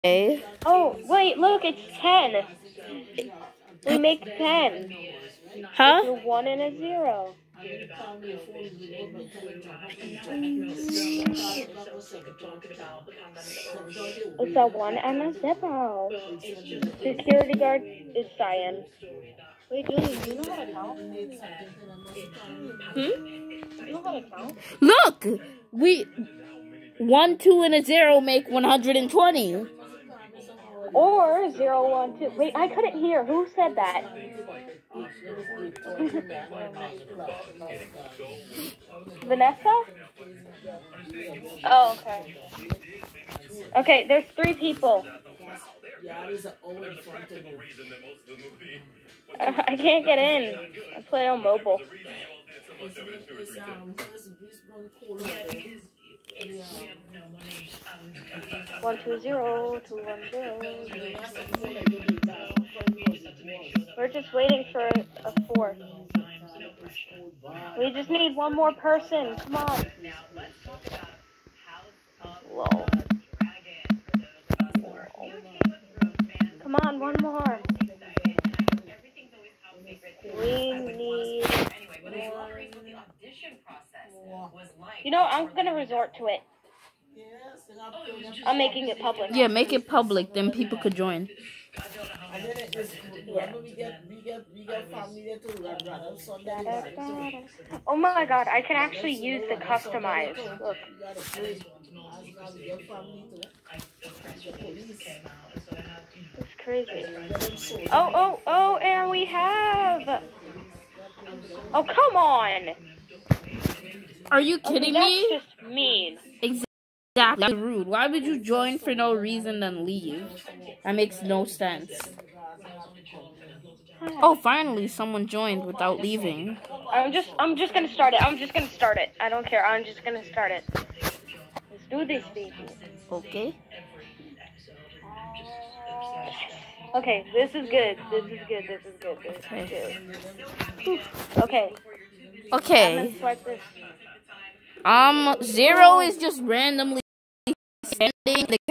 Oh, wait, look, it's 10. We make 10. Huh? It's a 1 and a 0. It's a 1 and a 0. Security guard is Cyan. Wait, Julie, do you know how to count? Do you know how to count? Look! 1, 2, and a 0 make 120. Or 0, 1, 2. Wait, I couldn't hear. Who said that? Vanessa? Oh, okay. Okay, there's 3 people. I can't get in. I play on mobile. One, 2, 0, 2, 1, 0. We're just waiting for a 4. We just need one more person. Come on. Whoa. Come on, one more. We need You know, I'm gonna resort to it. I'm making it public. Yeah, make it public, then people could join. Yeah. Oh my god, I can actually use the customize. Look. It's crazy. Oh, and we have... Oh, come on! Are you kidding me? That's just mean. Exactly rude. Why would you join for no reason then leave? That makes no sense. Oh, finally someone joined without leaving. I'm just gonna start it. I don't care. I'm just gonna start it. Let's do this, baby. Okay. Okay, this is good. Okay. Okay. Swipe this. 0 is just randomly sending the